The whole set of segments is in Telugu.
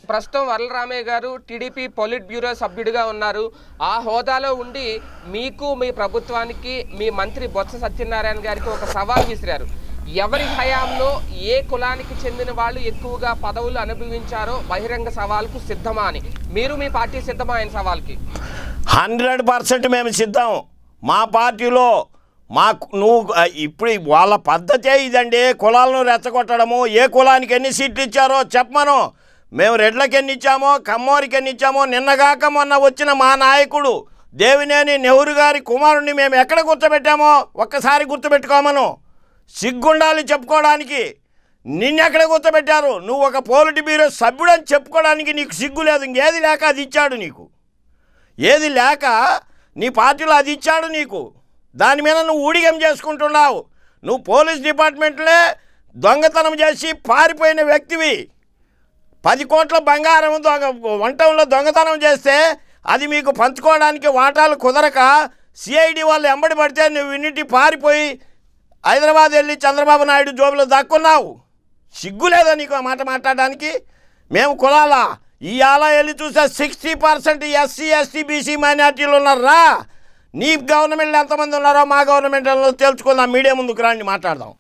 ప్రస్తుతం వరలరామయ్య గారు టీడీపీ పొలిట్ బ్యూరో సభ్యుడిగా ఉన్నారు. ఆ హోదాలో ఉండి మీకు మీ ప్రభుత్వానికి మీ మంత్రి బొత్స సత్యనారాయణ గారికి ఒక సవాల్ విసిరారు. ఎవరి హయాంలో ఏ కులానికి చెందిన వాళ్ళు ఎక్కువగా పదవులు అనుభవించారో బహిరంగ సవాల్కు సిద్ధమా అని. మీరు మీ పార్టీ సిద్ధమా ఆయన సవాల్కి? 100% మేము సిద్ధం. మా పార్టీలో నువ్వు ఇప్పుడు వాళ్ళ పద్ధతే ఇదండి, కులాలను రెచ్చగొట్టడము. ఏ కులానికి ఎన్ని సీట్లు ఇచ్చారో చెప్పమను. మేము రెడ్లకి ఎన్ని ఇచ్చామో, కమ్మోరికి ఎన్ని ఇచ్చామో. నిన్నగాక మొన్న వచ్చిన మా నాయకుడు దేవినేని నెహ్రూ గారి కుమారుణ్ణి మేము ఎక్కడ గుర్తుపెట్టామో ఒక్కసారి గుర్తుపెట్టుకోమను. సిగ్గుండాలి చెప్పుకోవడానికి. నిన్నెక్కడ గుర్తుపెట్టారు? నువ్వు ఒక పొలిట్ బ్యూరో సభ్యుడని చెప్పుకోవడానికి నీకు సిగ్గు లేదు. ఇంకేది లేక అది ఇచ్చాడు నీకు. ఏది లేక నీ పార్టీలో అది ఇచ్చాడు నీకు. దాని మీద నువ్వు ఊడిగం చేసుకుంటున్నావు. నువ్వు పోలీస్ డిపార్ట్మెంట్లే దొంగతనం చేసి పారిపోయిన వ్యక్తివి. 10 కోట్ల బంగారం వంటంలో దొంగతనం చేస్తే అది మీకు పంచుకోవడానికి వాటాలు కుదరక సిఐడి వాళ్ళు ఎంబడి పడితే నువ్వు ఇన్నిటి పారిపోయి హైదరాబాద్ వెళ్ళి చంద్రబాబు నాయుడు జోబులో దాక్కున్నావు. సిగ్గు లేదా నీకు ఆ మాట మాట్లాడడానికి? మేము కులాలా? ఇవాళ వెళ్ళి చూస్తే 60% ఎస్సీ ఎస్టీ బీసీ మైనార్టీలు ఉన్నారా? నీ గవర్నమెంట్లో ఎంతమంది ఉన్నారో మా గవర్నమెంట్లో తెలుసుకుందాం. మీడియా ముందుకు రండి, మాట్లాడదాం.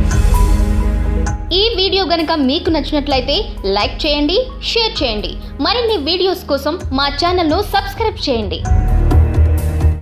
ఈ వీడియో గనుక మీకు నచ్చినట్లయితే లైక్ చేయండి, షేర్ చేయండి. మరిన్ని వీడియోస్ కోసం మా ఛానల్ను సబ్స్క్రైబ్ చేయండి.